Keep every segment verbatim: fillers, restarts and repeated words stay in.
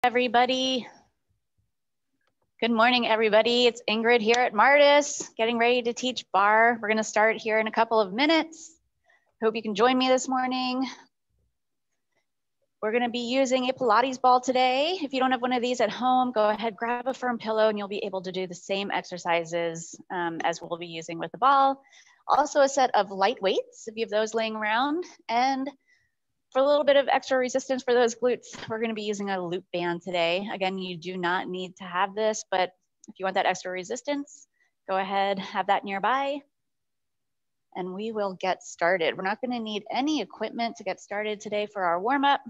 Everybody. Good morning, everybody. It's Ingrid here at Martis, getting ready to teach Barre. We're going to start here in a couple of minutes. Hope you can join me this morning. We're going to be using a Pilates ball today. If you don't have one of these at home, go ahead, grab a firm pillow, and you'll be able to do the same exercises um, as we'll be using with the ball. Also a set of light weights, if you have those laying around. And for a little bit of extra resistance for those glutes, we're going to be using a loop band today. Again, you do not need to have this, but if you want that extra resistance, go ahead, have that nearby, and we will get started. We're not going to need any equipment to get started today for our warm-up.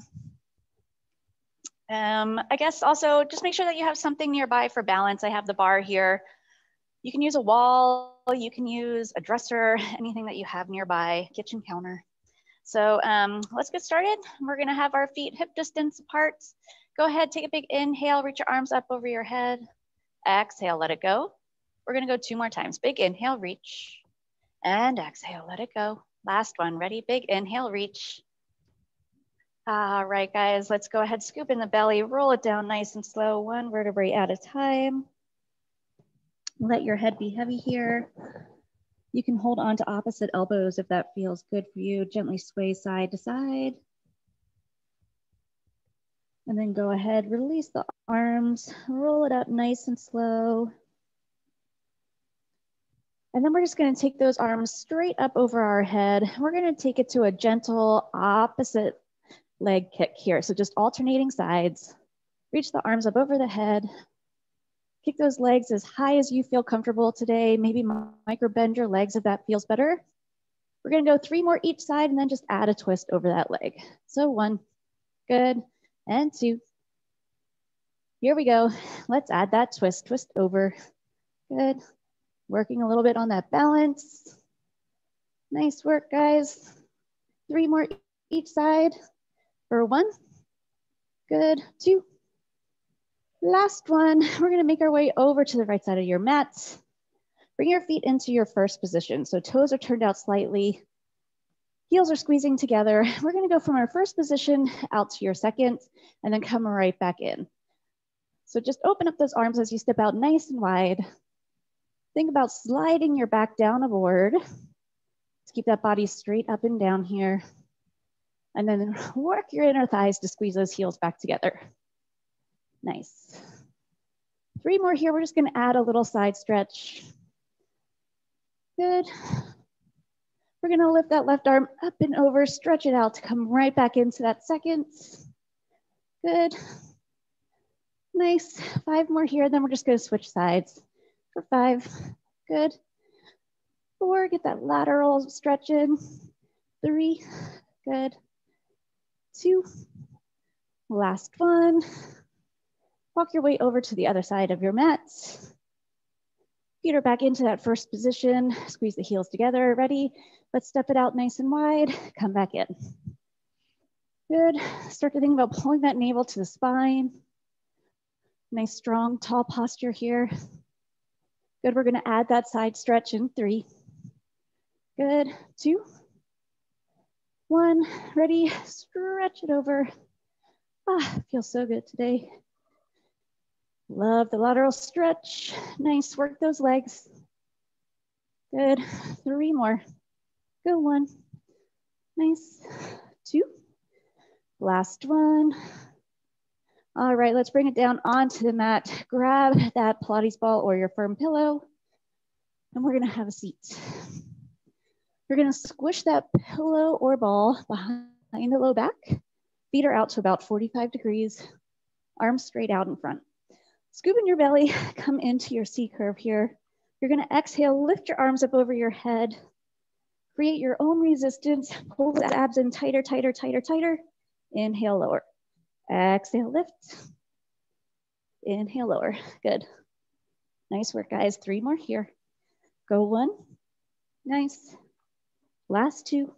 Um, I guess also just make sure that you have something nearby for balance. I have the bar here. You can use a wall, you can use a dresser, anything that you have nearby, kitchen counter. So um, let's get started. We're gonna have our feet hip distance apart. Go ahead, take a big inhale, reach your arms up over your head. Exhale, let it go. We're gonna go two more times. Big inhale, reach, and exhale, let it go. Last one, ready? Big inhale, reach. All right, guys, let's go ahead, scoop in the belly, roll it down nice and slow, one vertebrae at a time. Let your head be heavy here. You can hold on to opposite elbows if that feels good for you. Gently sway side to side. And then go ahead, release the arms, roll it up nice and slow. And then we're just gonna take those arms straight up over our head. We're gonna take it to a gentle opposite leg kick here. So just alternating sides. Reach the arms up over the head. Kick those legs as high as you feel comfortable today. Maybe micro bend your legs if that feels better. We're gonna go three more each side and then just add a twist over that leg. So one, good, and two. Here we go. Let's add that twist, twist over. Good. Working a little bit on that balance. Nice work, guys. Three more each side for one. Good, two. Last one, we're gonna make our way over to the right side of your mat. Bring your feet into your first position. So toes are turned out slightly, heels are squeezing together. We're gonna go from our first position out to your second and then come right back in. So just open up those arms as you step out nice and wide. Think about sliding your back down a board. Let's keep that body straight up and down here. And then work your inner thighs to squeeze those heels back together. Nice. Three more here. We're just going to add a little side stretch. Good. We're going to lift that left arm up and over, stretch it out to come right back into that second. Good. Nice. Five more here. Then we're just going to switch sides for five. Good. Four. Get that lateral stretch in. Three. Good. Two. Last one. Walk your way over to the other side of your mat. Feet are back into that first position. Squeeze the heels together. Ready? Let's step it out nice and wide. Come back in. Good. Start to think about pulling that navel to the spine. Nice, strong, tall posture here. Good. We're going to add that side stretch in three. Good. Two. One. Ready? Stretch it over. Ah, feels so good today. Love the lateral stretch. Nice, work those legs. Good, three more. Go one, nice, two. Last one. All right, let's bring it down onto the mat. Grab that Pilates ball or your firm pillow, and we're gonna have a seat. You're gonna squish that pillow or ball behind the low back. Feet are out to about forty-five degrees, arms straight out in front. Scoop in your belly, come into your C curve here. You're gonna exhale, lift your arms up over your head. Create your own resistance. Pull the abs in tighter, tighter, tighter, tighter. Inhale, lower. Exhale, lift. Inhale, lower. Good. Nice work, guys. Three more here. Go one. Nice. Last two.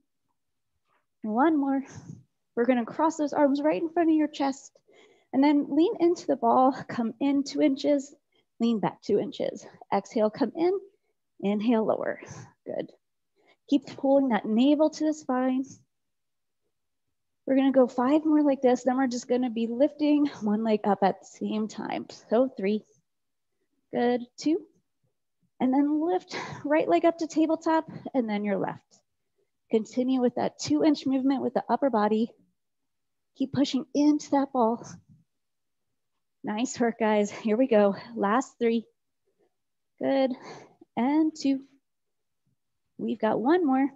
One more. We're gonna cross those arms right in front of your chest. And then lean into the ball, come in two inches, lean back two inches. Exhale, come in, inhale, lower. Good. Keep pulling that navel to the spine. We're gonna go five more like this. Then we're just gonna be lifting one leg up at the same time. So three, good, two, and then lift right leg up to tabletop and then your left. Continue with that two inch movement with the upper body. Keep pushing into that ball. Nice work, guys. Here we go. Last three. Good. And two. We've got one more.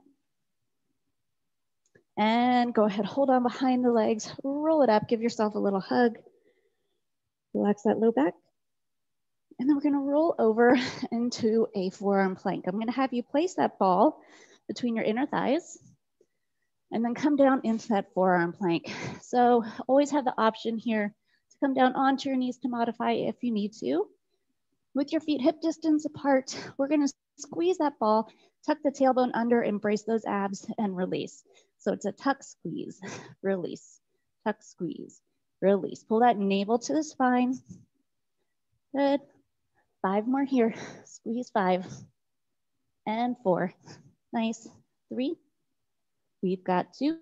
And go ahead, hold on behind the legs, roll it up, give yourself a little hug. Relax that low back. And then we're gonna roll over into a forearm plank. I'm gonna have you place that ball between your inner thighs and then come down into that forearm plank. So always have the option here to come down onto your knees to modify if you need to. With your feet hip distance apart, we're gonna squeeze that ball, tuck the tailbone under, embrace those abs and release. So it's a tuck, squeeze, release, tuck, squeeze, release. Pull that navel to the spine. Good. Five more here. Squeeze five and four. Nice. Three. We've got two.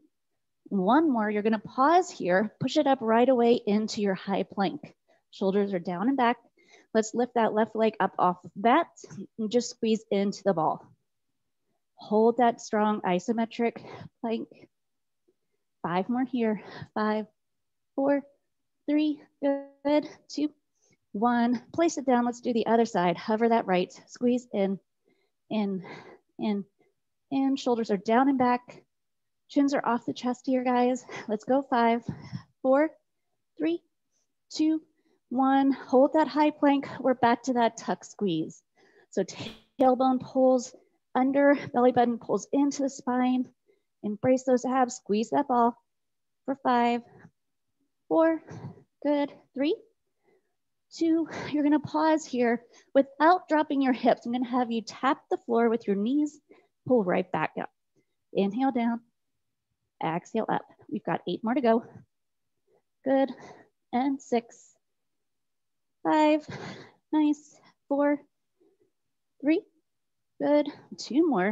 One more. You're going to pause here. Push it up right away into your high plank. Shoulders are down and back. Let's lift that left leg up off of that and just squeeze into the ball. Hold that strong isometric plank. Five more here. Five, four, three, good, two, one. Place it down. Let's do the other side. Hover that right. Squeeze in, in, in, in. Shoulders are down and back. Chins are off the chest here, guys. Let's go. Five, four, three, two, one. Hold that high plank. We're back to that tuck squeeze. So tailbone pulls under, belly button pulls into the spine. Embrace those abs. Squeeze that ball for five, four, good, three, two. You're gonna pause here without dropping your hips. I'm gonna have you tap the floor with your knees, pull right back up. Inhale down, exhale up. We've got eight more to go. Good, and six, five, nice, four, three, good, two more.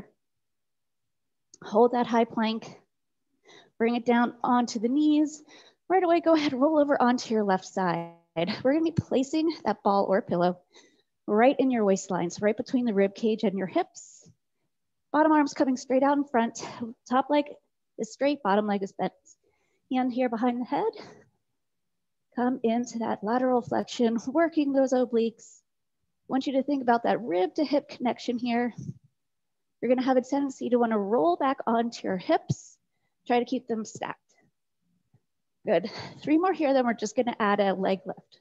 Hold that high plank. Bring it down onto the knees. Right away, go ahead, roll over onto your left side. We're gonna be placing that ball or pillow right in your waistline, so right between the rib cage and your hips. Bottom arm's coming straight out in front. Top leg is straight, bottom leg is bent. Hand here behind the head. Come into that lateral flexion, working those obliques. I want you to think about that rib to hip connection here. You're gonna have a tendency to wanna roll back onto your hips. Try to keep them stacked. Good, three more here, then we're just gonna add a leg lift.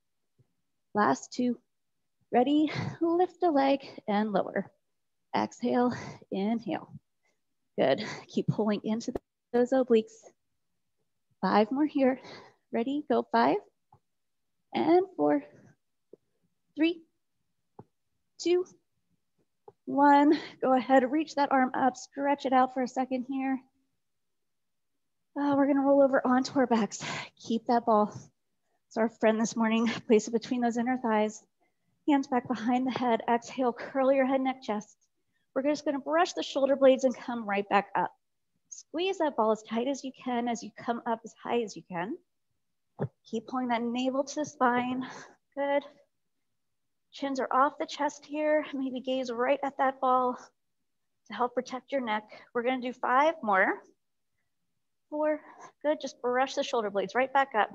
Last two, ready? Lift a leg and lower. Exhale, inhale. Good, keep pulling into those obliques. Five more here, ready? Go five, and four, three, two, one. Go ahead, reach that arm up, stretch it out for a second here. Uh, we're gonna roll over onto our backs. Keep that ball. It's our friend this morning. Place it between those inner thighs. Hands back behind the head. Exhale, curl your head, neck, chest. We're just gonna brush the shoulder blades and come right back up. Squeeze that ball as tight as you can as you come up as high as you can. Keep pulling that navel to the spine. Good. Chins are off the chest here. Maybe gaze right at that ball to help protect your neck. We're gonna do five more. Four, good, just brush the shoulder blades right back up.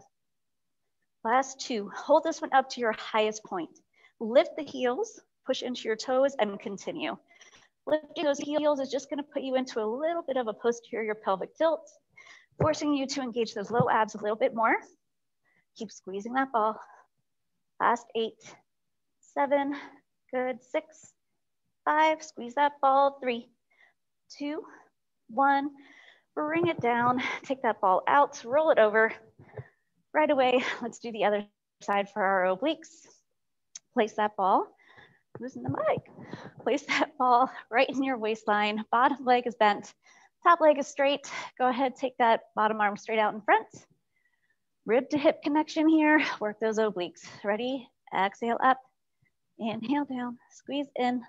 Last two, hold this one up to your highest point. Lift the heels, push into your toes and continue. Lifting those heels is just gonna put you into a little bit of a posterior pelvic tilt, forcing you to engage those low abs a little bit more. Keep squeezing that ball. Last eight, seven, good, six, five, squeeze that ball, three, two, one. Bring it down, take that ball out, roll it over. Right away, let's do the other side for our obliques. Place that ball, loosen the mic. Place that ball right in your waistline. Bottom leg is bent, top leg is straight. Go ahead, take that bottom arm straight out in front. Rib to hip connection here, work those obliques. Ready? Exhale up, inhale down, squeeze in,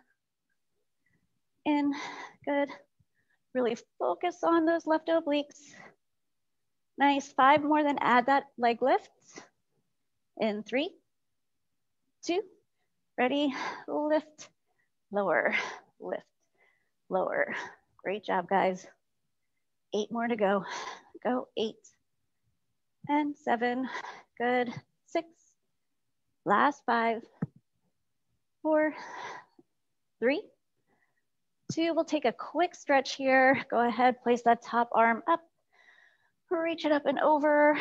in, good. Really focus on those left obliques. Nice, five more, then add that leg lift. In three, two, ready, lift, lower, lift, lower. Great job, guys. Eight more to go. Go, eight and seven, good, six, last five, four, three, two. We'll take a quick stretch here. Go ahead, place that top arm up, reach it up and over.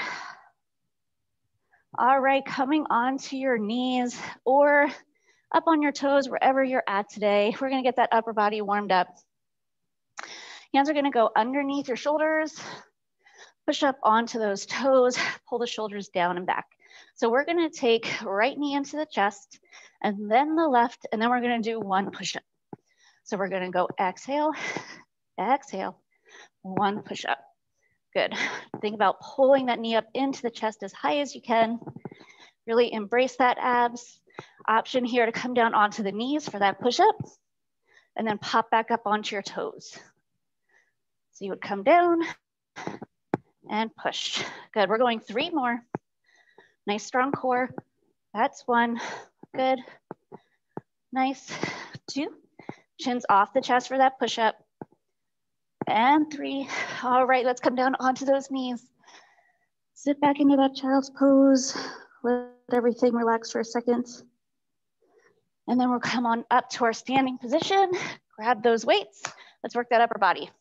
All right, coming onto your knees or up on your toes, wherever you're at today. We're gonna get that upper body warmed up. Hands are gonna go underneath your shoulders, push up onto those toes, pull the shoulders down and back. So we're gonna take right knee into the chest and then the left, and then we're gonna do one push-up. So we're gonna go exhale, exhale, one push-up. Good. Think about pulling that knee up into the chest as high as you can. Really embrace that abs. Option here to come down onto the knees for that push-up and then pop back up onto your toes. So you would come down and push. Good, we're going three more. Nice strong core. That's one, good. Nice, two. Chins off the chest for that push-up. And three. All right, let's come down onto those knees. Sit back into that child's pose. Let everything relax for a second. And then we'll come on up to our standing position. Grab those weights. Let's work that upper body.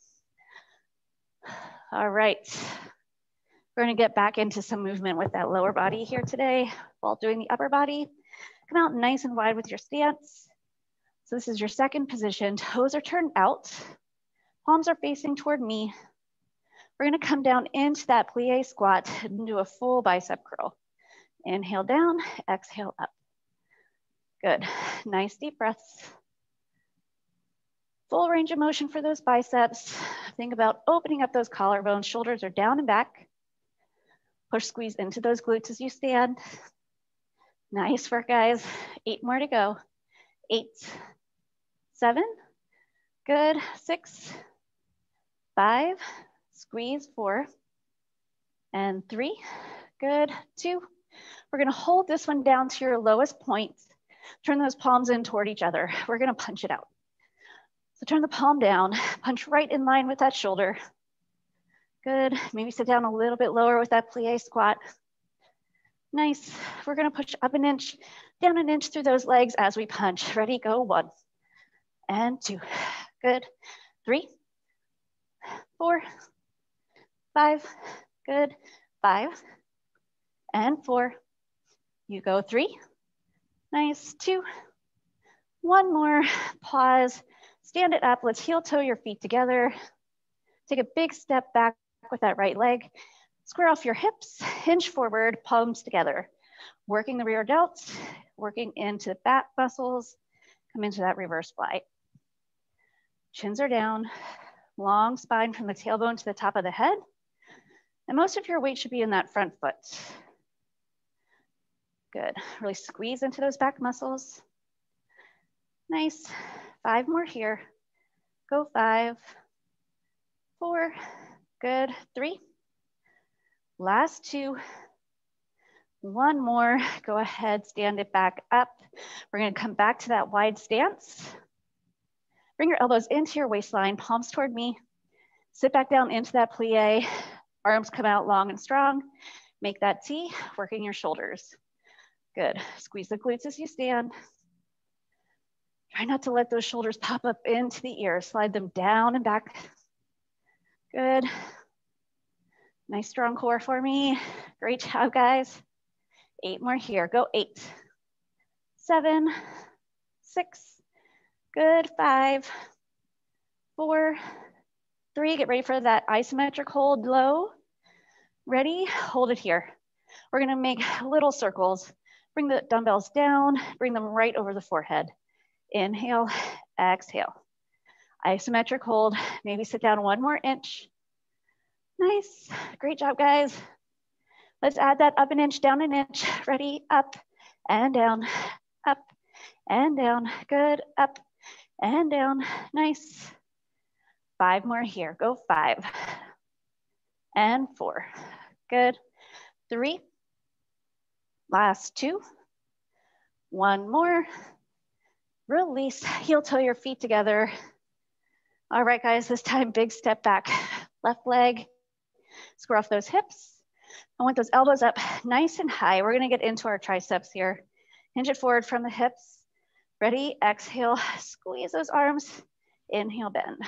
All right. We're gonna get back into some movement with that lower body here today while doing the upper body. Come out nice and wide with your stance. So this is your second position. Toes are turned out. Palms are facing toward me. We're gonna come down into that plie squat and do a full bicep curl. Inhale down, exhale up. Good, nice deep breaths. Full range of motion for those biceps. Think about opening up those collarbones, shoulders are down and back. Push, squeeze into those glutes as you stand. Nice work, guys. Eight more to go. Eight, seven, good, six, five, squeeze, four, and three, good, two. We're gonna hold this one down to your lowest point. Turn those palms in toward each other. We're gonna punch it out. So turn the palm down, punch right in line with that shoulder. Good, maybe sit down a little bit lower with that plie squat. Nice, we're gonna push up an inch, down an inch through those legs as we punch. Ready, go, one, and two, good, three, four, five, good, five, and four. You go three, nice, two, one more, pause, stand it up, let's heel toe your feet together. Take a big step back with that right leg. Square off your hips, hinge forward, palms together. Working the rear delts, working into the back muscles, come into that reverse fly. Chins are down, long spine from the tailbone to the top of the head. And most of your weight should be in that front foot. Good, really squeeze into those back muscles. Nice, five more here. Go five, four, good, three. Last two, one more. Go ahead, stand it back up. We're gonna come back to that wide stance. Bring your elbows into your waistline, palms toward me. Sit back down into that plie. Arms come out long and strong. Make that T, working your shoulders. Good, squeeze the glutes as you stand. Try not to let those shoulders pop up into the ears. Slide them down and back. Good. Nice strong core for me. Great job, guys. Eight more here. Go eight, seven, six, good, five, four, three. Get ready for that isometric hold low. Ready? Hold it here. We're gonna make little circles. Bring the dumbbells down, bring them right over the forehead. Inhale, exhale. Isometric hold, maybe sit down one more inch. Nice, great job, guys. Let's add that up an inch, down an inch. Ready, up and down, up and down. Good, up and down, nice. Five more here, go five and four. good. Three, last two, one more. Release, heel toe your feet together. All right, guys, this time, big step back. Left leg, square off those hips. I want those elbows up nice and high. We're gonna get into our triceps here. Hinge it forward from the hips. Ready, exhale, squeeze those arms. Inhale, bend.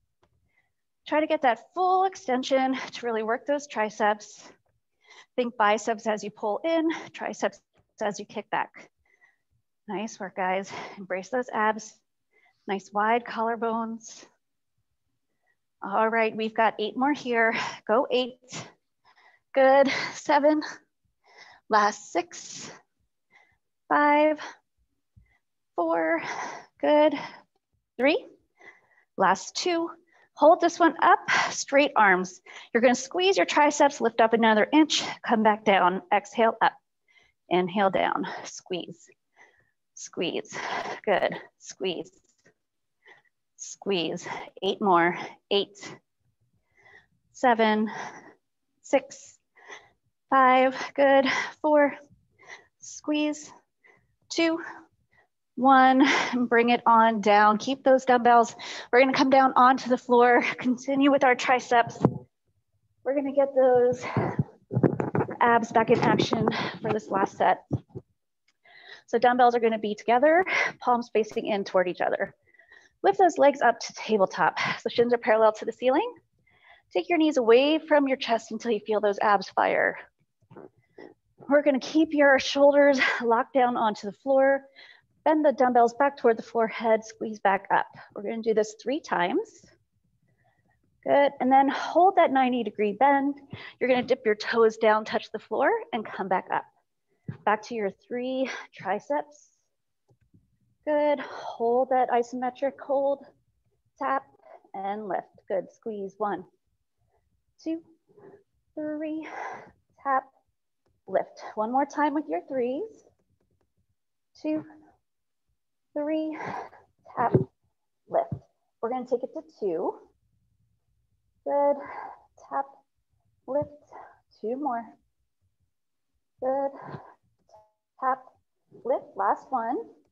Try to get that full extension to really work those triceps. Think biceps as you pull in, triceps as you kick back. Nice work, guys. Embrace those abs. Nice wide collarbones. All right, we've got eight more here. Go eight. Good. Seven. Last six. Five. Four. Good. Three. Last two. Hold this one up. Straight arms. You're going to squeeze your triceps, lift up another inch, come back down. Exhale up. Inhale down. Squeeze. Squeeze. Good. Squeeze. Squeeze. Eight more. Eight, seven, six, five. Good. Four. Squeeze. Two, one. Bring it on down. Keep those dumbbells. We're going to come down onto the floor. Continue with our triceps. We're going to get those abs back in action for this last set. So dumbbells are going to be together, palms facing in toward each other. Lift those legs up to tabletop. So shins are parallel to the ceiling. Take your knees away from your chest until you feel those abs fire. We're going to keep your shoulders locked down onto the floor. Bend the dumbbells back toward the forehead, squeeze back up. We're going to do this three times. Good, and then hold that ninety degree bend. You're going to dip your toes down, touch the floor, and come back up. Back to your three triceps. Good, hold that isometric hold, tap, and lift. Good, squeeze, one, two, three, tap, lift. One more time with your threes. Two, three, tap, lift. We're gonna take it to two. Good, tap, lift, two more. Good, tap, lift, last one.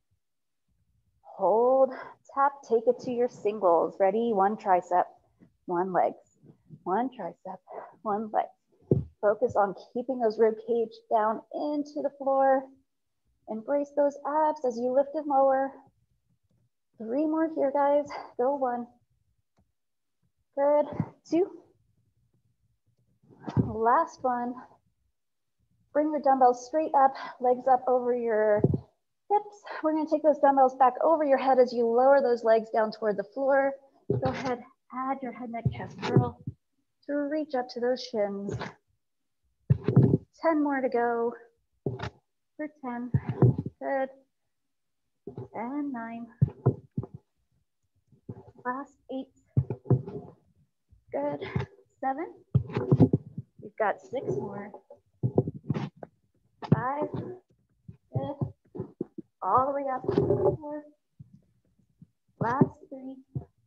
Hold, tap, take it to your singles. Ready, one tricep, one leg, one tricep, one leg. Focus on keeping those rib cage down into the floor. Embrace those abs as you lift and lower. Three more here, guys. Go one. Good, two. Last one. Bring your dumbbells straight up, legs up over your hips. We're gonna take those dumbbells back over your head as you lower those legs down toward the floor. Go ahead, add your head, neck, chest curl to reach up to those shins. ten more to go for ten. Good. And nine. Last eight. Good. Seven. We've got six more. Five. Good. All the way up. Four. Last three.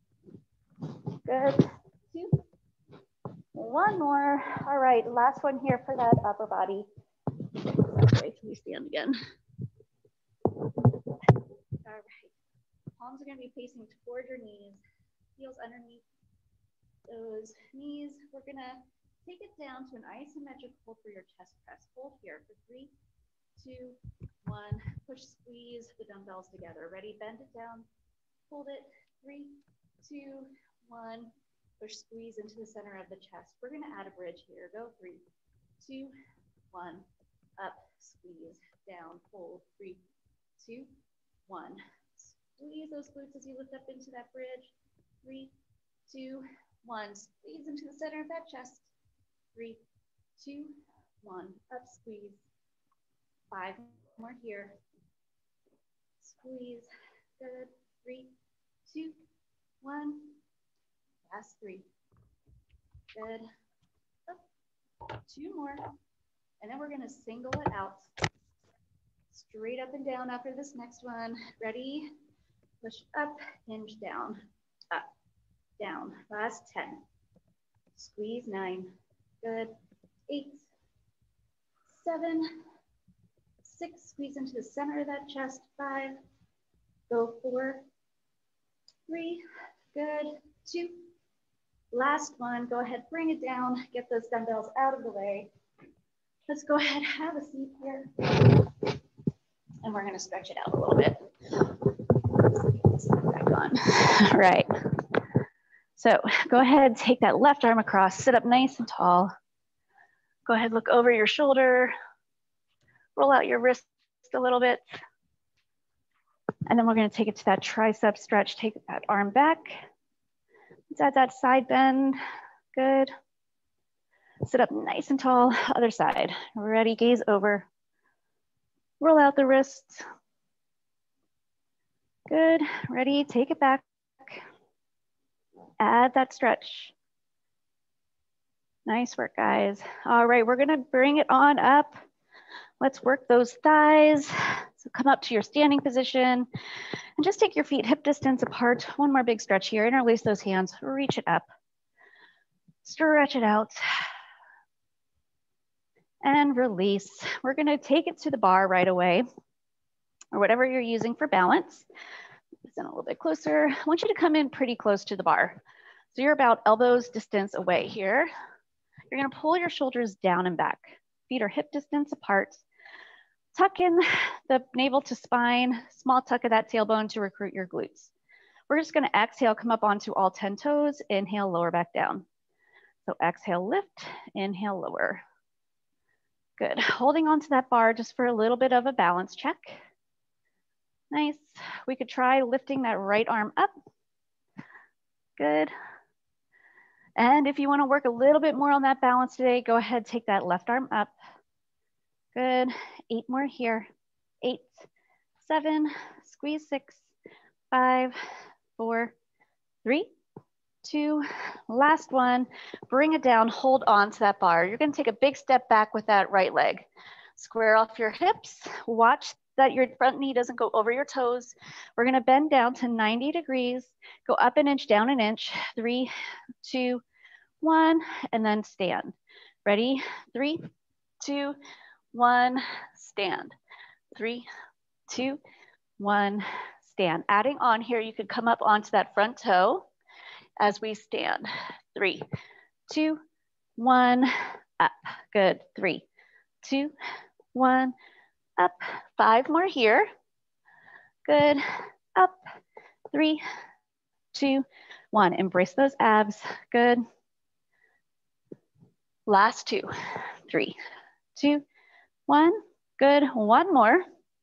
Good. Two. One more. All right, last one here for that upper body. Wait till we stand again. All right. Palms are going to be facing toward your knees. Heels underneath those knees. We're going to take it down to an isometric hold for your chest press. Hold here for three, two, one. Push, squeeze the dumbbells together. Ready? Bend it down. Hold it. Three, two, one. Push, squeeze into the center of the chest. We're going to add a bridge here. Go three, two, one. Up, squeeze, down, hold. Three, two, one. Squeeze those glutes as you lift up into that bridge. Three, two, one. Squeeze into the center of that chest. Three, two, one. Up, squeeze. Five more here. Squeeze. Good. Three, two, one. Last three. Good. Up. Two more. And then we're going to single it out. Straight up and down after this next one. Ready? Push up, hinge down, up, down. Last ten. Squeeze nine. Good. Eight, seven, six, squeeze into the center of that chest, five, go four, three, good, two, last one, go ahead, bring it down, get those dumbbells out of the way. Let's go ahead, have a seat here. And we're gonna stretch it out a little bit. Let's put it back on. All right. So go ahead, take that left arm across, sit up nice and tall. Go ahead, look over your shoulder, roll out your wrist a little bit. And then we're gonna take it to that tricep stretch, take that arm back. Let's add that side bend, good. Sit up nice and tall, other side. Ready, gaze over. Roll out the wrists. Good, ready, take it back. Add that stretch. Nice work, guys. All right, we're gonna bring it on up. Let's work those thighs. So come up to your standing position and just take your feet hip distance apart. One more big stretch here. Interlace those hands, reach it up. Stretch it out. And release. We're gonna take it to the bar right away, or whatever you're using for balance. This in a little bit closer. I want you to come in pretty close to the bar. So you're about elbows distance away here. You're gonna pull your shoulders down and back. Feet are hip distance apart. Tuck in the navel to spine, small tuck of that tailbone to recruit your glutes. We're just gonna exhale, come up onto all ten toes, inhale, lower back down. So exhale, lift, inhale, lower. Good, holding onto that bar just for a little bit of a balance check. Nice, we could try lifting that right arm up. Good. And if you wanna work a little bit more on that balance today, go ahead, take that left arm up. Good, eight more here. Eight, seven, squeeze six, five, four, three, two, last one. Bring it down, hold on to that bar. You're gonna take a big step back with that right leg. Square off your hips. Watch that your front knee doesn't go over your toes. We're gonna bend down to ninety degrees, go up an inch, down an inch. Three, two, one, and then stand. Ready? Three, two, one, stand. Three, two, one, stand. Adding on here, you could come up onto that front toe as we stand. Three, two, one, up. Good. Three, two, one, up. Five more here. Good. Up. Three, two, one. Embrace those abs. Good. Last two. Three, two, one. Good. One more.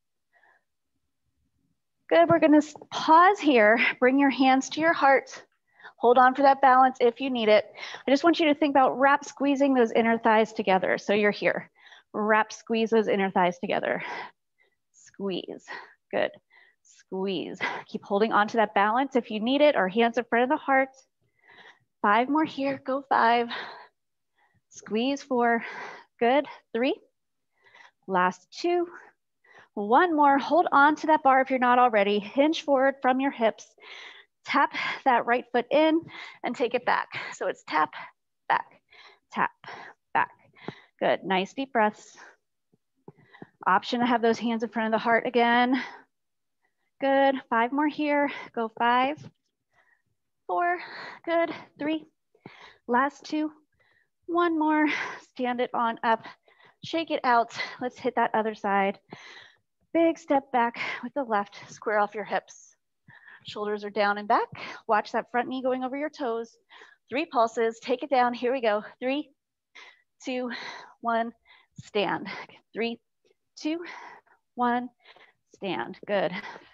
Good. We're going to pause here. Bring your hands to your heart. Hold on for that balance if you need it. I just want you to think about wrap squeezing those inner thighs together. So you're here. Wrap, squeeze those inner thighs together. Squeeze. Good. Squeeze. Keep holding on to that balance if you need it, or hands in front of the heart. Five more here. Go five. Squeeze four. Good. Three. Last two. One more. Hold on to that bar if you're not already. Hinge forward from your hips. Tap that right foot in and take it back. So it's tap, back, tap, back. Good, nice deep breaths. Option to have those hands in front of the heart again. Good, five more here. Go five, four, good, three. Last two, one more. Stand it on up, shake it out. Let's hit that other side. Big step back with the left, square off your hips. Shoulders are down and back. Watch that front knee going over your toes. Three pulses, take it down. Here we go. Three, two, one, stand. Three, two, one, stand. Good.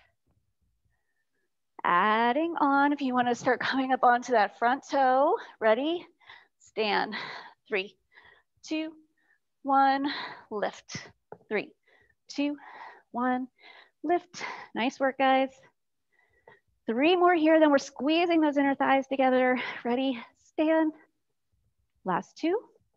Adding on, if you want to start coming up onto that front toe. Ready? Stand. Three, two, one, lift. Three, two, one, lift. Nice work, guys. Three more here, then we're squeezing those inner thighs together. Ready, stand. Last two.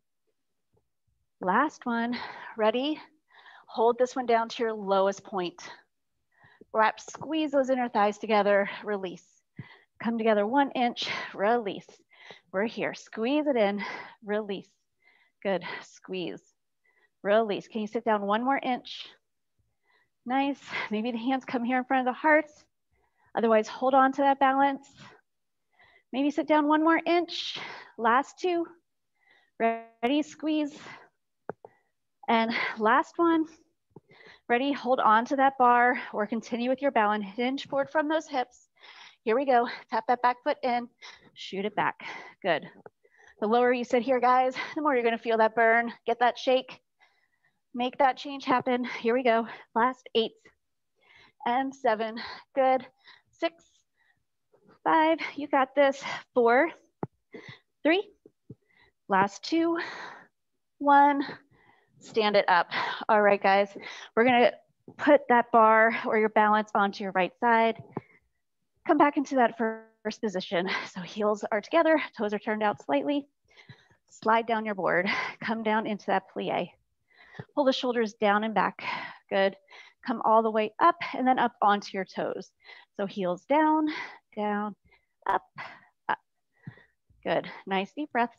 Last one, ready? Hold this one down to your lowest point. Wrap, squeeze those inner thighs together, release. Come together one inch, release. We're here, squeeze it in, release. Good, squeeze, release. Can you sit down one more inch? Nice. Maybe the hands come here in front of the heart. Otherwise, hold on to that balance. Maybe sit down one more inch. Last two. Ready, squeeze. And last one. Ready, hold on to that bar or continue with your balance. Hinge forward from those hips. Here we go. Tap that back foot in, shoot it back. Good. The lower you sit here, guys, the more you're gonna feel that burn. Get that shake. Make that change happen. Here we go. Last eight and seven. Good. Six, five, you got this. Four, three, last two, one. Stand it up. All right, guys, we're gonna put that bar or your balance onto your right side. Come back into that first position. So heels are together, toes are turned out slightly. Slide down your board, come down into that plie. Pull the shoulders down and back, good. Come all the way up and then up onto your toes. So heels down, down, up, up. Good, nice deep breaths.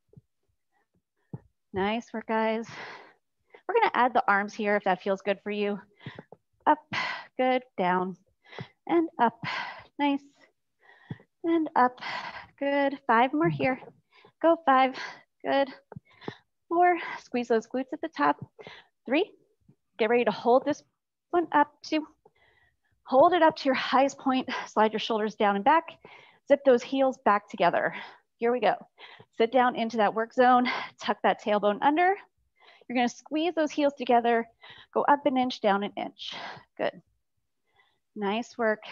Nice work, guys. We're gonna add the arms here if that feels good for you. Up, good, down, and up, nice, and up, good. Five more here, go five, good. Four, squeeze those glutes at the top. Three, get ready to hold this one up. Two, hold it up to your highest point, slide your shoulders down and back, zip those heels back together. Here we go. Sit down into that work zone, tuck that tailbone under. You're gonna squeeze those heels together, go up an inch, down an inch. Good. Nice work.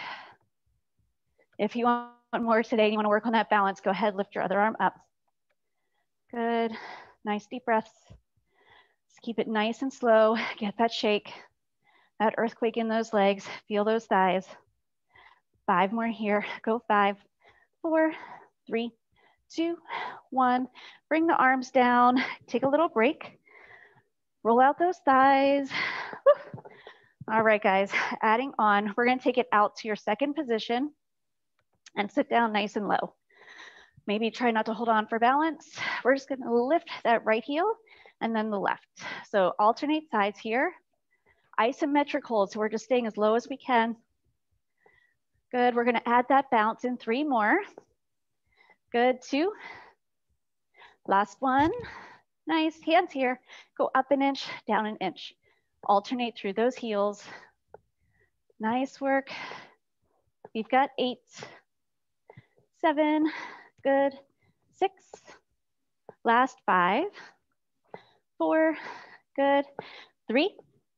If you want more today, you wanna work on that balance, go ahead, lift your other arm up. Good, nice deep breaths. Just keep it nice and slow, get that shake, that earthquake in those legs, feel those thighs. Five more here, go five, four, three, two, one. Bring the arms down, take a little break. Roll out those thighs. Whew. All right, guys, adding on, we're gonna take it out to your second position and sit down nice and low. Maybe try not to hold on for balance. We're just gonna lift that right heel and then the left. So alternate sides here. Isometric hold, so we're just staying as low as we can. Good, we're gonna add that bounce in three more. Good, two. Last one. Nice, hands here. Go up an inch, down an inch. Alternate through those heels. Nice work. We've got eight, seven, good, six. Last five, four, good, three,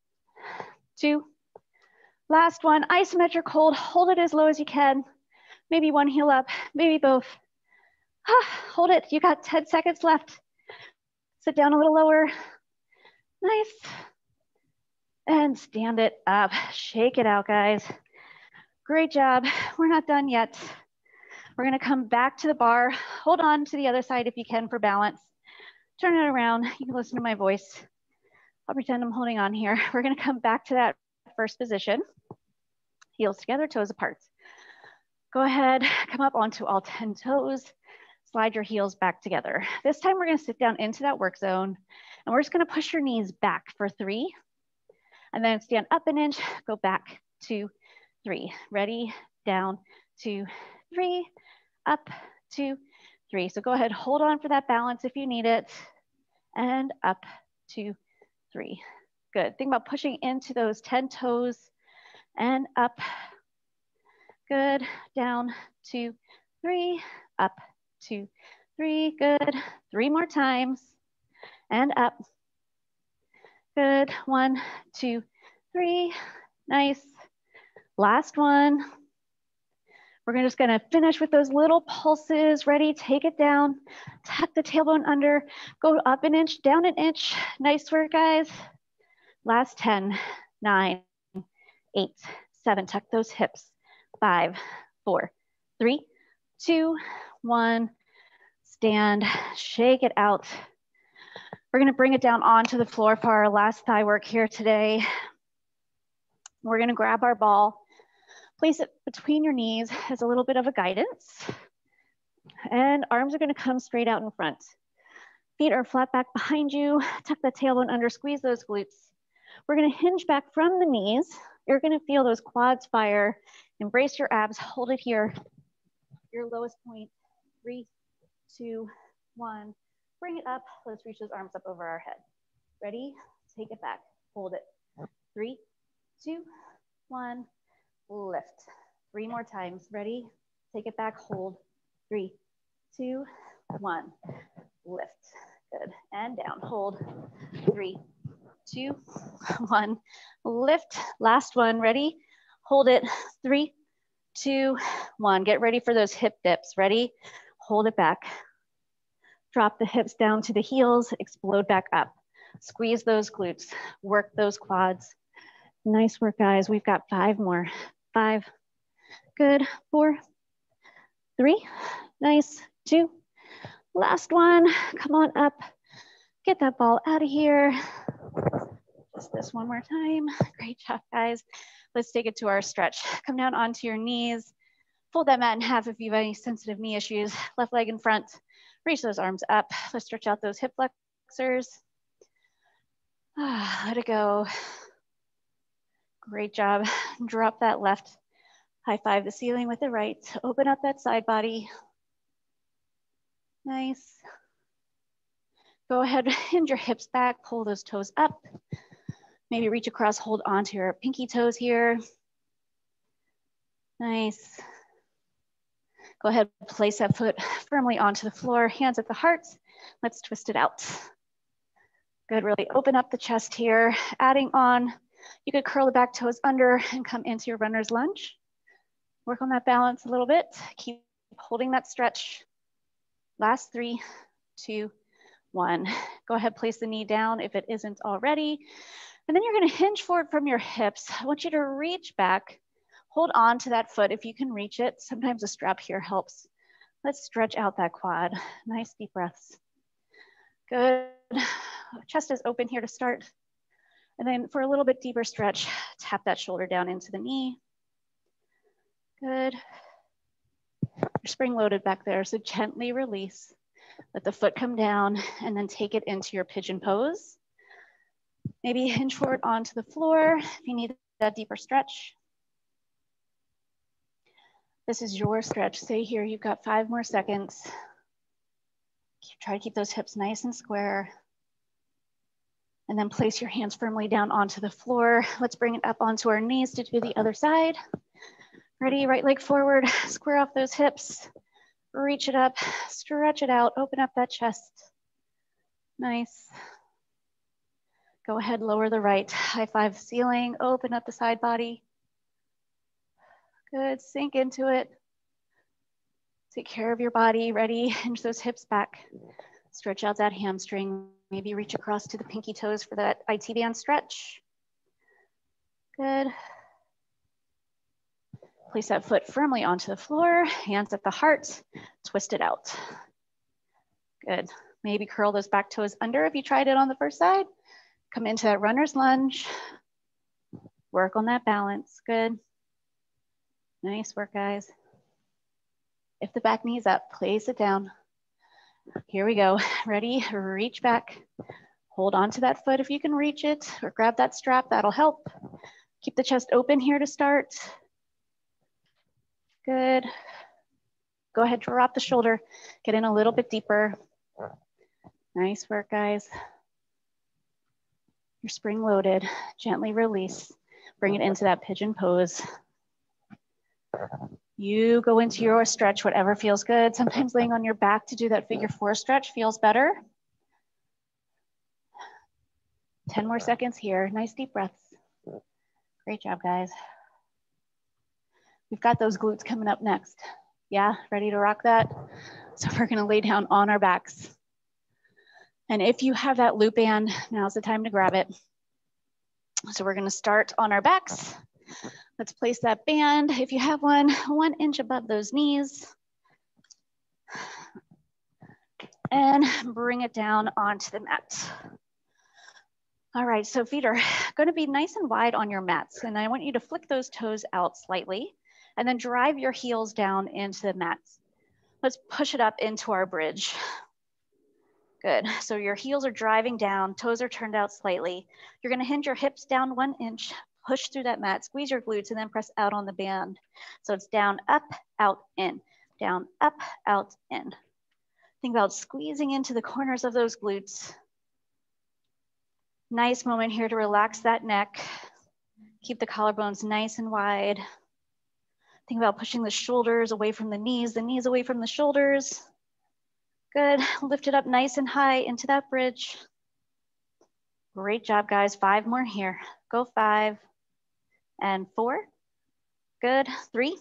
two. Last one, isometric hold. Hold it as low as you can. Maybe one heel up, maybe both. Hold it, you got ten seconds left. Sit down a little lower. Nice. And stand it up. Shake it out, guys. Great job. We're not done yet. We're gonna come back to the bar. Hold on to the other side if you can for balance. Turn it around. You can listen to my voice. I'll pretend I'm holding on here. We're gonna come back to that first position. Heels together, toes apart. Go ahead, come up onto all ten toes. Slide your heels back together. This time we're gonna sit down into that work zone and we're just gonna push your knees back for three and then stand up an inch, go back, two, three. Ready, down, two, three, up, two, three. So go ahead, hold on for that balance if you need it and up, two, three. Good, think about pushing into those ten toes and up. Good, down, two, three, up, two, three, good. Three more times and up. Good, one, two, three, nice. Last one. We're just gonna finish with those little pulses. Ready, take it down, tuck the tailbone under, go up an inch, down an inch. Nice work, guys. Last ten, nine, eight, seven, tuck those hips. Five, four, three, two, one. Stand, shake it out. We're gonna bring it down onto the floor for our last thigh work here today. We're gonna grab our ball, place it between your knees as a little bit of a guidance. And arms are gonna come straight out in front. Feet are flat back behind you. Tuck the tailbone under, squeeze those glutes. We're gonna hinge back from the knees. You're gonna feel those quads fire. Embrace your abs, hold it here. Your lowest point, three, two, one. Bring it up, let's reach those arms up over our head. Ready? Take it back, hold it. Three, two, one, lift. Three more times, ready? Take it back, hold. Three, two, one, lift. Good, and down, hold. Three, two, one, lift. Last one, ready? Hold it, three, two, one. Get ready for those hip dips, ready? Hold it back. Drop the hips down to the heels, explode back up. Squeeze those glutes, work those quads. Nice work, guys. We've got five more. Five, good, four, three, nice, two. Last one, come on up. Get that ball out of here. Just this one more time. Great job, guys. Let's take it to our stretch. Come down onto your knees. Fold that mat in half if you have any sensitive knee issues. Left leg in front. Reach those arms up. Let's stretch out those hip flexors. Ah, let it go. Great job. Drop that left. High five the ceiling with the right. Open up that side body. Nice. Go ahead, hinge your hips back, pull those toes up. Maybe reach across, hold onto your pinky toes here. Nice. Go ahead, place that foot firmly onto the floor, hands at the heart. Let's twist it out. Good, really open up the chest here. Adding on, you could curl the back toes under and come into your runner's lunge. Work on that balance a little bit. Keep holding that stretch. Last three, two, one. Go ahead, place the knee down if it isn't already. And then you're gonna hinge forward from your hips. I want you to reach back, hold on to that foot if you can reach it. Sometimes a strap here helps. Let's stretch out that quad. Nice deep breaths. Good. Chest is open here to start. And then for a little bit deeper stretch, tap that shoulder down into the knee. Good. You're spring loaded back there, so gently release. Let the foot come down and then take it into your pigeon pose. Maybe hinge forward onto the floor if you need that deeper stretch. This is your stretch. Stay here, you've got five more seconds. Try to keep those hips nice and square. And then place your hands firmly down onto the floor. Let's bring it up onto our knees to do the other side. Ready, right leg forward, square off those hips. Reach it up, stretch it out, open up that chest. Nice. Go ahead, lower the right, high five the ceiling, open up the side body. Good, sink into it. Take care of your body, ready, hinge those hips back. Stretch out that hamstring. Maybe reach across to the pinky toes for that I T band stretch. Good. Place that foot firmly onto the floor, hands at the heart, twist it out. Good. Maybe curl those back toes under if you tried it on the first side. Come into that runner's lunge. Work on that balance. Good. Nice work, guys. If the back knee's up, place it down. Here we go. Ready? Reach back. Hold on to that foot if you can reach it, or grab that strap, that'll help. Keep the chest open here to start. Good. Go ahead, drop the shoulder. Get in a little bit deeper. Nice work, guys. You're spring loaded. Gently release. Bring it into that pigeon pose. You go into your stretch, whatever feels good. Sometimes laying on your back to do that figure four stretch feels better. ten more seconds here. Nice deep breaths. Great job, guys. We've got those glutes coming up next. Yeah, ready to rock that? So we're gonna lay down on our backs. And if you have that loop band, now's the time to grab it. So we're gonna start on our backs. Let's place that band, if you have one, one inch above those knees. And bring it down onto the mat. All right, so feet are gonna be nice and wide on your mats. And I want you to flick those toes out slightly and then drive your heels down into the mats. Let's push it up into our bridge. Good. So your heels are driving down, toes are turned out slightly. You're gonna hinge your hips down one inch, push through that mat, squeeze your glutes, and then press out on the band. So it's down, up, out, in, down, up, out, in. Think about squeezing into the corners of those glutes. Nice moment here to relax that neck. Keep the collarbones nice and wide. Think about pushing the shoulders away from the knees, the knees away from the shoulders. Good, lift it up nice and high into that bridge. Great job, guys. Five more here. Go five and four. Good, three,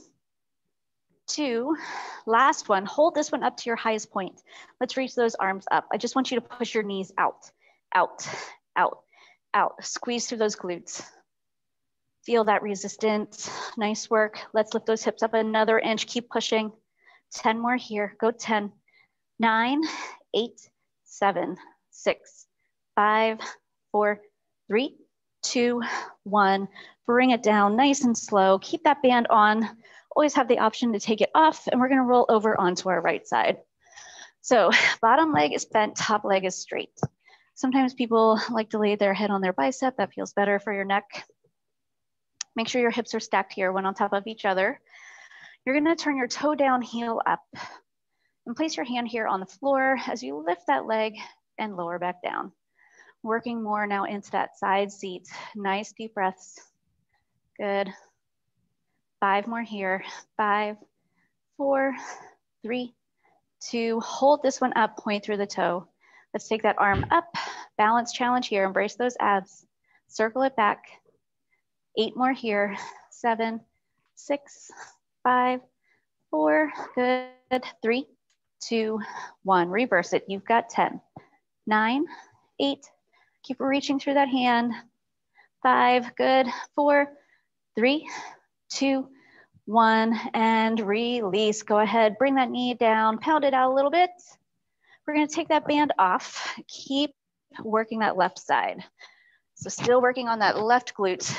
two, last one. Hold this one up to your highest point. Let's reach those arms up. I just want you to push your knees out, out, out, out. Squeeze through those glutes. Feel that resistance. Nice work. Let's lift those hips up another inch. Keep pushing. ten more here. Go ten, nine, eight, seven, six, five, four, three, two, one. Bring it down nice and slow. Keep that band on. Always have the option to take it off, and we're gonna roll over onto our right side. So bottom leg is bent, top leg is straight. Sometimes people like to lay their head on their bicep. That feels better for your neck. Make sure your hips are stacked here, one on top of each other. You're gonna turn your toe down, heel up, and place your hand here on the floor as you lift that leg and lower back down. Working more now into that side seat. Nice deep breaths. Good. Five more here. Five, four, three, two. Hold this one up, point through the toe. Let's take that arm up. Balance challenge here. Embrace those abs. Circle it back. Eight more here. Seven, six, five, four. Good. Three, two, one. Reverse it. You've got ten, nine, eight. Keep reaching through that hand. Five. Good. Four, three, two, one, and release. Go ahead, bring that knee down, pound it out a little bit. We're gonna take that band off. Keep working that left side. So still working on that left glute.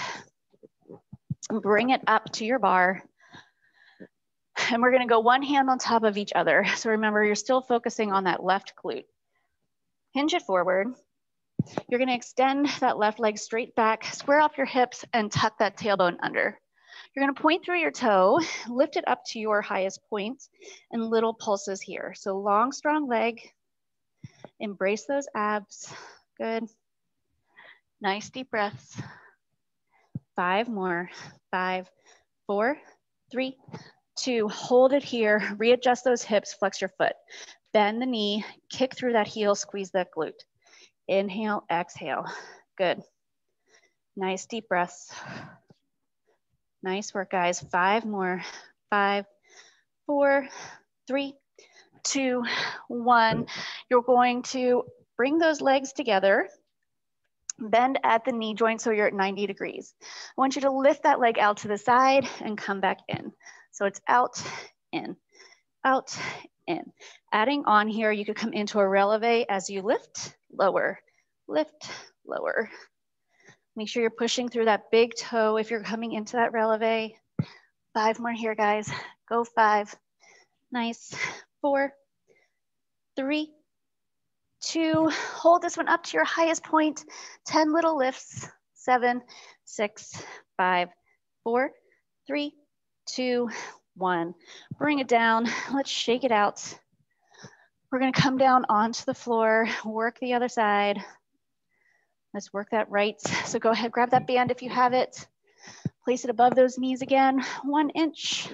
Bring it up to your bar. And we're gonna go one hand on top of each other. So remember, you're still focusing on that left glute. Hinge it forward. You're gonna extend that left leg straight back, square off your hips, and tuck that tailbone under. You're gonna point through your toe, lift it up to your highest point, and little pulses here. So long, strong leg. Embrace those abs. Good. Nice deep breaths. Five more. Five, four, three, two. Hold it here. Readjust those hips, flex your foot. Bend the knee, kick through that heel, squeeze that glute. Inhale, exhale. Good. Nice deep breaths. Nice work, guys. Five more. Five, four, three, two, one. You're going to bring those legs together. Bend at the knee joint so you're at ninety degrees. I want you to lift that leg out to the side and come back in. So it's out, in, out, in. Adding on here, you could come into a releve as you lift, lower, lift, lower. Make sure you're pushing through that big toe if you're coming into that releve. Five more here, guys. Go five. Nice. Four, three, two. Hold this one up to your highest point. ten little lifts. Seven, six, five, four, three, two, one. Bring it down. Let's shake it out. We're gonna come down onto the floor, work the other side. Let's work that right. So go ahead, grab that band if you have it. Place it above those knees again, one inch.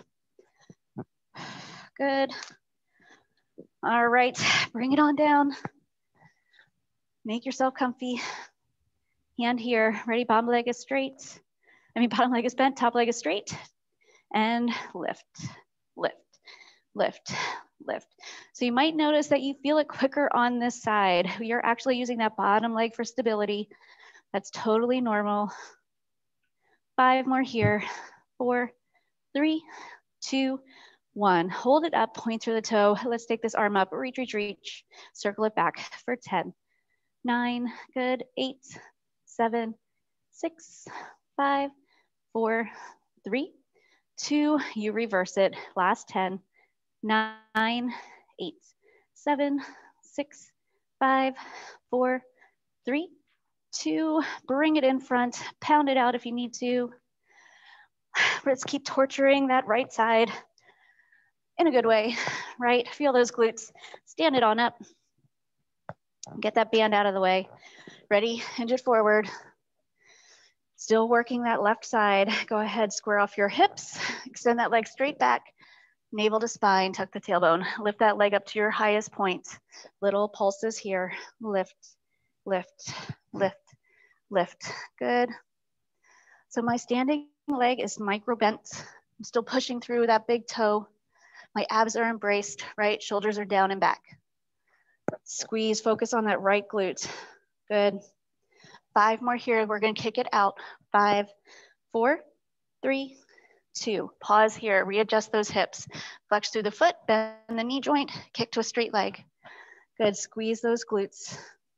Good. All right, bring it on down. Make yourself comfy. Hand here, ready, bottom leg is straight. I mean, bottom leg is bent, top leg is straight. And lift, lift, lift, lift. So you might notice that you feel it quicker on this side. You're actually using that bottom leg for stability. That's totally normal. Five more here. Four, three, two, one. Hold it up, point through the toe. Let's take this arm up, reach, reach, reach. Circle it back for ten, nine, good, eight, seven, six, five, four, three, two. You reverse it. Last ten, nine, eight, seven, six, five, four, three, two, bring it in front, pound it out if you need to. Let's keep torturing that right side in a good way, right? Feel those glutes, stand it on up. Get that band out of the way. Ready, hinge it forward. Still working that left side. Go ahead, square off your hips, extend that leg straight back, navel to spine, tuck the tailbone. Lift that leg up to your highest point. Little pulses here, lift, lift, lift, lift, good. So my standing leg is micro bent. I'm still pushing through that big toe. My abs are embraced, right? Shoulders are down and back. Squeeze, focus on that right glute. Good. Five more here. We're gonna kick it out. Five, four, three, two. Pause here, readjust those hips. Flex through the foot, bend the knee joint, kick to a straight leg. Good, squeeze those glutes.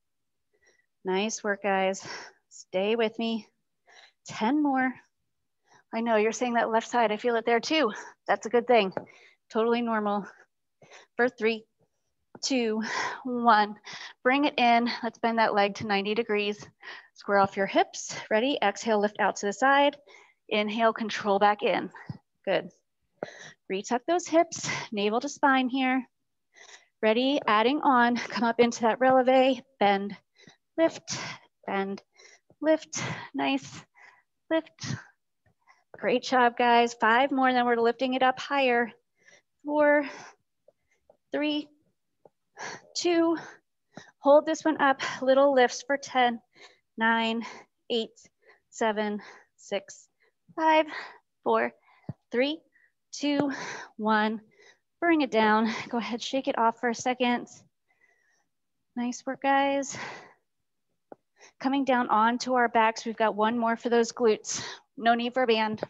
Nice work, guys. Stay with me. ten more. I know you're saying that left side, I feel it there too. That's a good thing. Totally normal. For three, two, one. Bring it in. Let's bend that leg to ninety degrees. Square off your hips. Ready? Exhale, lift out to the side. Inhale, control back in. Good. Retuck those hips, navel to spine here. Ready? Adding on. Come up into that releve. Bend, lift, bend, lift. Nice. Lift. Great job, guys. Five more, then we're lifting it up higher. Four, three, two, hold this one up. Little lifts for ten, nine, eight, seven, six, five, four, three, two, one. Bring it down. Go ahead, shake it off for a second. Nice work, guys. Coming down onto our backs, we've got one more for those glutes. No need for a band.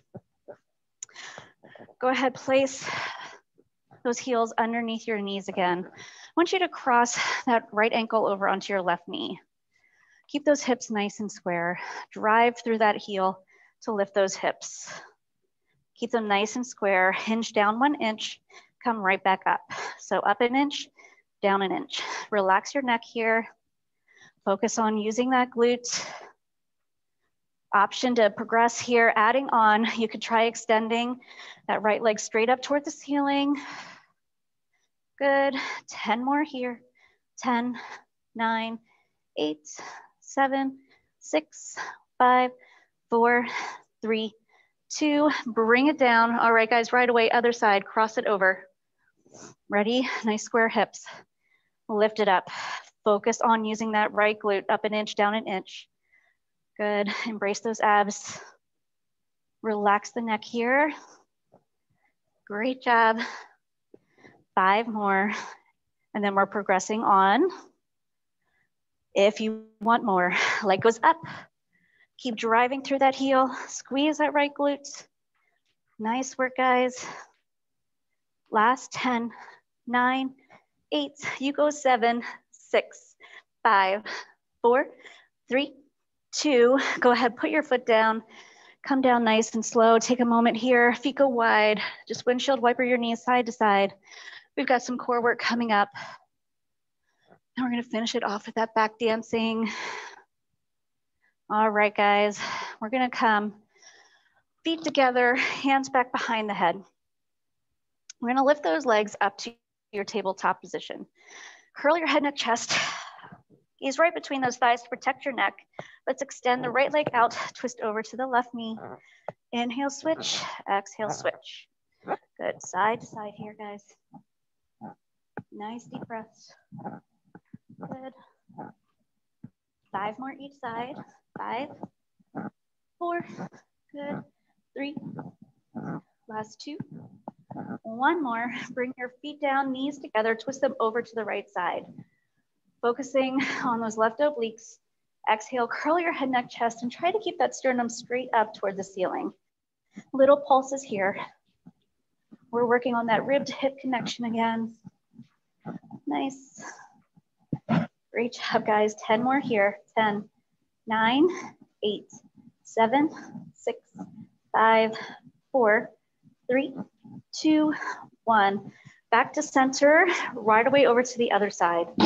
Go ahead, place those heels underneath your knees again. I want you to cross that right ankle over onto your left knee. Keep those hips nice and square. Drive through that heel to lift those hips. Keep them nice and square. Hinge down one inch, come right back up. So up an inch, down an inch. Relax your neck here. Focus on using that glute. Option to progress here, adding on. You could try extending that right leg straight up toward the ceiling. Good, ten more here. ten, nine, eight, seven, six, five, four, three, two, bring it down. All right, guys, right away, other side, cross it over. Ready? Nice square hips. Lift it up. Focus on using that right glute, up an inch, down an inch. Good, embrace those abs. Relax the neck here. Great job. Five more, and then we're progressing on. If you want more, leg goes up. Keep driving through that heel. Squeeze that right glute. Nice work, guys. Last ten, nine, eight, you go seven, six, five, four, three, two. Go ahead, put your foot down. Come down nice and slow. Take a moment here. Feet go wide. Just windshield wiper your knees side to side. We've got some core work coming up. And we're gonna finish it off with that back dancing. All right, guys. We're gonna come feet together, hands back behind the head. We're gonna lift those legs up to your tabletop position. Curl your head, neck, chest. Gaze right between those thighs to protect your neck. Let's extend the right leg out, twist over to the left knee. Inhale, switch, exhale, switch. Good, side to side here, guys. Nice deep breaths. Good. Five more each side. Five, four, good, three, last two. One more, bring your feet down, knees together, twist them over to the right side. Focusing on those left obliques. Exhale, curl your head, neck, chest, and try to keep that sternum straight up toward the ceiling. Little pulses here. We're working on that rib to hip connection again. Nice. Great job, guys. ten more here. ten, nine, eight, seven, six, five, four, three, two, one. Back to center, right away over to the other side.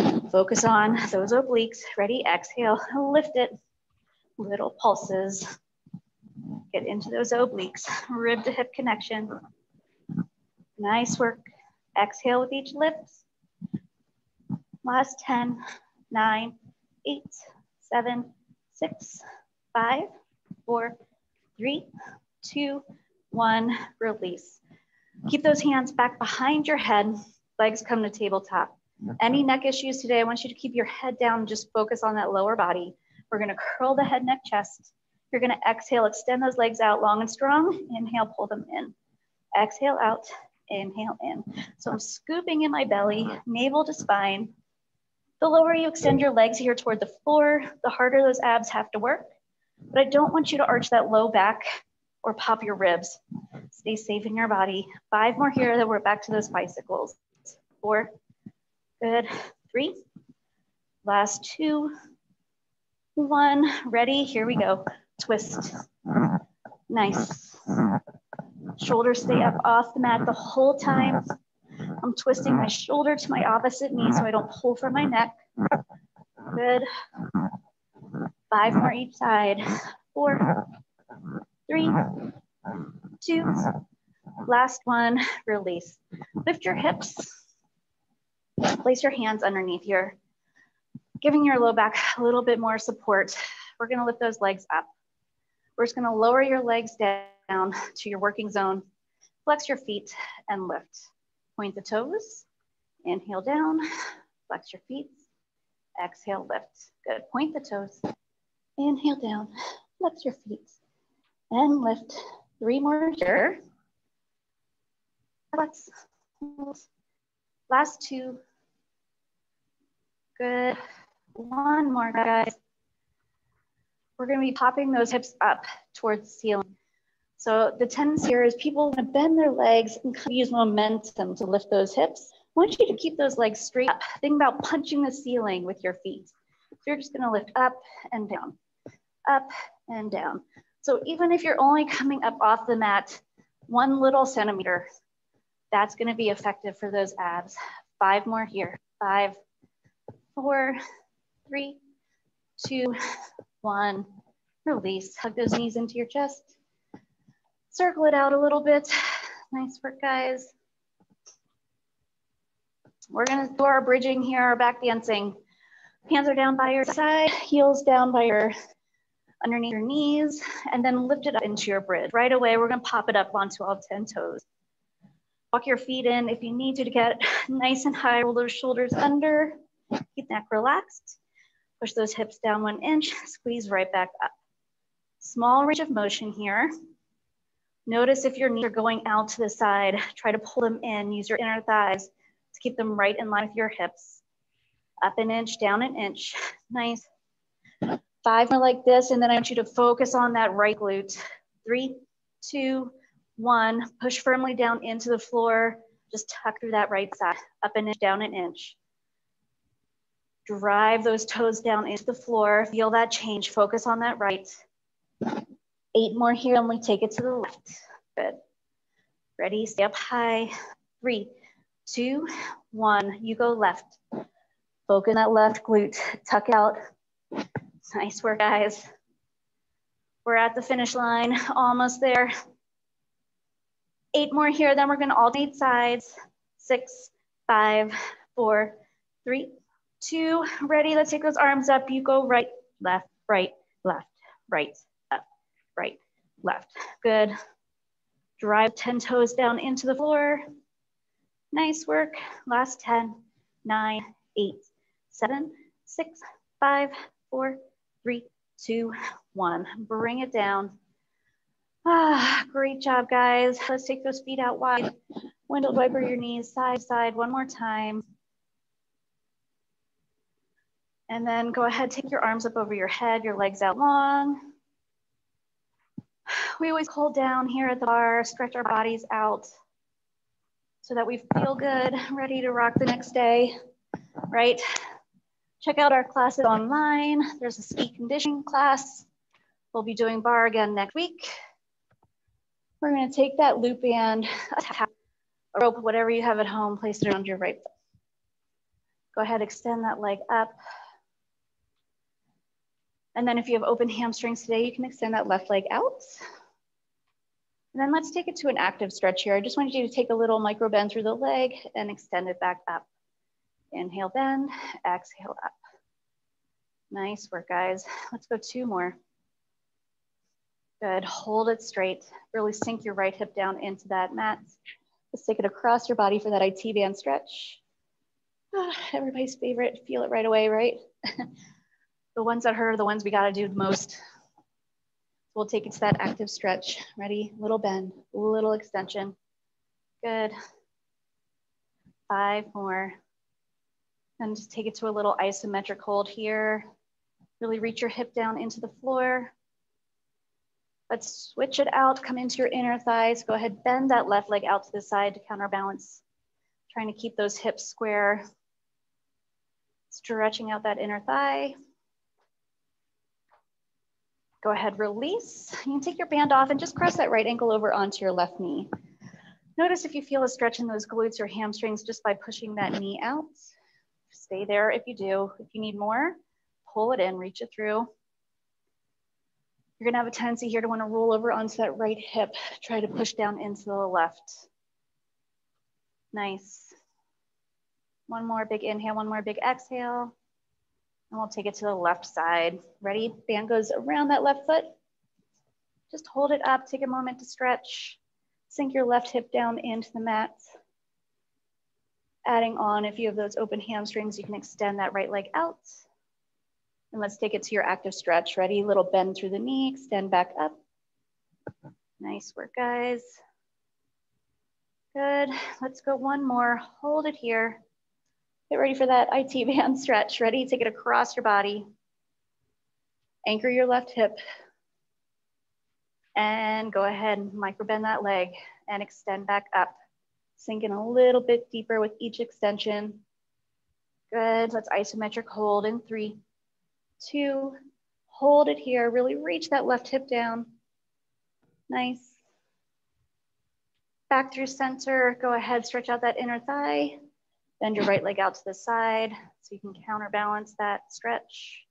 Focus on those obliques. Ready? Exhale, lift it. Little pulses. Get into those obliques. Rib to hip connection. Nice work. Exhale with each lift. Last ten, nine, eight, seven, six, five, four, three, two, one. Release. Keep those hands back behind your head. Legs come to tabletop. Any neck issues today, I want you to keep your head down and just focus on that lower body. We're gonna curl the head, neck, chest. You're gonna exhale, extend those legs out long and strong. Inhale, pull them in. Exhale out, inhale in. So I'm scooping in my belly, navel to spine. The lower you extend your legs here toward the floor, the harder those abs have to work. But I don't want you to arch that low back or pop your ribs. Stay safe in your body. Five more here, then we're back to those bicycles. Four, good, three, last two, one, ready, here we go. Twist, nice. Shoulders stay up off the mat the whole time. I'm twisting my shoulder to my opposite knee so I don't pull from my neck. Good. Five more each side. Four, three, two, last one, release. Lift your hips. Place your hands underneath here, giving your low back a little bit more support. We're gonna lift those legs up. We're just gonna lower your legs down to your working zone. Flex your feet and lift. Point the toes, inhale down, flex your feet, exhale, lift. Good, point the toes, inhale down, flex your feet, and lift. Three more here. Flex, last two. Good, one more, guys. We're gonna be popping those hips up towards the ceiling. So the tendency here is people want to bend their legs and kind of use momentum to lift those hips. I want you to keep those legs straight up. Think about punching the ceiling with your feet. So you're just gonna lift up and down, up and down. So even if you're only coming up off the mat one little centimeter, that's gonna be effective for those abs. Five more here. Five, four, three, two, one. Release. Hug those knees into your chest. Circle it out a little bit. Nice work, guys. We're gonna do our bridging here, our back dancing. Hands are down by your side, heels down by your, underneath your knees, and then lift it up into your bridge. Right away, we're gonna pop it up onto all ten toes. Walk your feet in if you need to to get nice and high. Roll those shoulders under, keep the neck relaxed. Push those hips down one inch, squeeze right back up. Small range of motion here. Notice if your knees are going out to the side, try to pull them in, use your inner thighs to keep them right in line with your hips. Up an inch, down an inch, nice. Five more like this, and then I want you to focus on that right glute. Three, two, one, push firmly down into the floor, just tuck through that right side. Up an inch, down an inch. Drive those toes down into the floor, feel that change, focus on that right. Eight more here, and we take it to the left. Good. Ready, stay up high. Three, two, one, you go left. Focus on that left glute, tuck out. Nice work, guys. We're at the finish line, almost there. Eight more here, then we're gonna alternate sides. Six, five, four, three, two, ready, let's take those arms up. You go right, left, right, left, right, up, right, left. Good. Drive ten toes down into the floor. Nice work. Last ten, nine, eight, seven, six, five, four, three, two, one. Bring it down. Ah, great job, guys. Let's take those feet out wide. Window wiper your knees side to side one more time. And then go ahead, take your arms up over your head, your legs out long. We always hold down here at the bar, stretch our bodies out so that we feel good, ready to rock the next day, right? Check out our classes online. There's a ski conditioning class. We'll be doing bar again next week. We're gonna take that loop band, a rope, whatever you have at home, place it around your right foot. Go ahead, extend that leg up. And then if you have open hamstrings today, you can extend that left leg out. And then let's take it to an active stretch here. I just wanted you to take a little micro bend through the leg and extend it back up. Inhale, bend, exhale up. Nice work, guys. Let's go two more. Good, hold it straight. Really sink your right hip down into that mat. Let's take it across your body for that I T band stretch. Oh, everybody's favorite, feel it right away, right? The ones that hurt are the ones we gotta do the most. We'll take it to that active stretch. Ready? Little bend, little extension. Good. Five more. And just take it to a little isometric hold here. Really reach your hip down into the floor. Let's switch it out, come into your inner thighs. Go ahead, bend that left leg out to the side to counterbalance. Trying to keep those hips square. Stretching out that inner thigh. Go ahead, release. You can take your band off and just cross that right ankle over onto your left knee. Notice if you feel a stretch in those glutes or hamstrings just by pushing that knee out. Stay there if you do. If you need more, pull it in, reach it through. You're gonna have a tendency here to wanna roll over onto that right hip. Try to push down into the left. Nice. One more big inhale, one more big exhale. And we'll take it to the left side. Ready? Band goes around that left foot. Just hold it up, take a moment to stretch. Sink your left hip down into the mat. Adding on, if you have those open hamstrings, you can extend that right leg out. And let's take it to your active stretch. Ready? Little bend through the knee, extend back up. Nice work, guys. Good. Let's go one more. Hold it here. Get ready for that I T band stretch. Ready? Take it across your body. Anchor your left hip. And go ahead and micro bend that leg and extend back up. Sink in a little bit deeper with each extension. Good. Let's isometric hold in three, two, hold it here. Really reach that left hip down. Nice. Back through center. Go ahead, stretch out that inner thigh. Bend your right leg out to the side so you can counterbalance that stretch.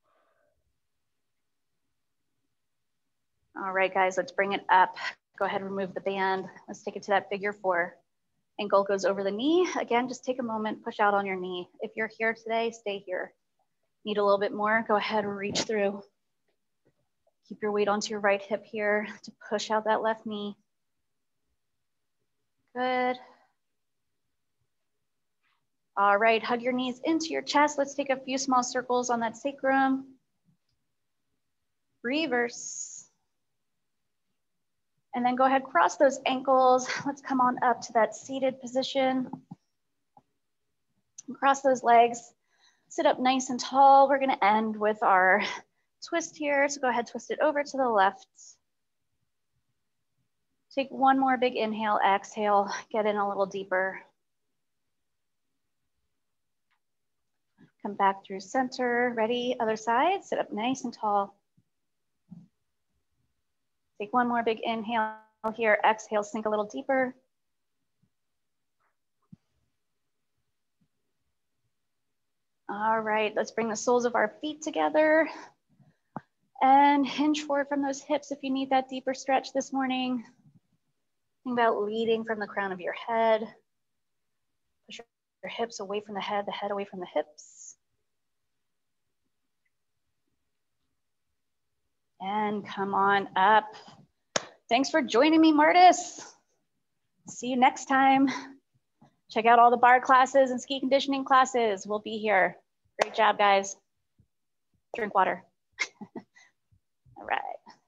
All right, guys, let's bring it up. Go ahead and remove the band. Let's take it to that figure four. Ankle goes over the knee. Again, just take a moment, push out on your knee. If you're here today, stay here. Need a little bit more, go ahead and reach through. Keep your weight onto your right hip here to push out that left knee. Good. All right, hug your knees into your chest. Let's take a few small circles on that sacrum. Reverse. And then go ahead, cross those ankles. Let's come on up to that seated position. Cross those legs. Sit up nice and tall. We're gonna end with our twist here. So go ahead, twist it over to the left. Take one more big inhale, exhale, get in a little deeper. Come back through center. Ready? Other side. Sit up nice and tall. Take one more big inhale here. Exhale, sink a little deeper. All right, let's bring the soles of our feet together and hinge forward from those hips if you need that deeper stretch this morning. Think about leading from the crown of your head. Push your hips away from the head, the head away from the hips. And come on up. Thanks for joining me, Martis. See you next time. Check out all the bar classes and ski conditioning classes. We'll be here. Great job, guys. Drink water. All right.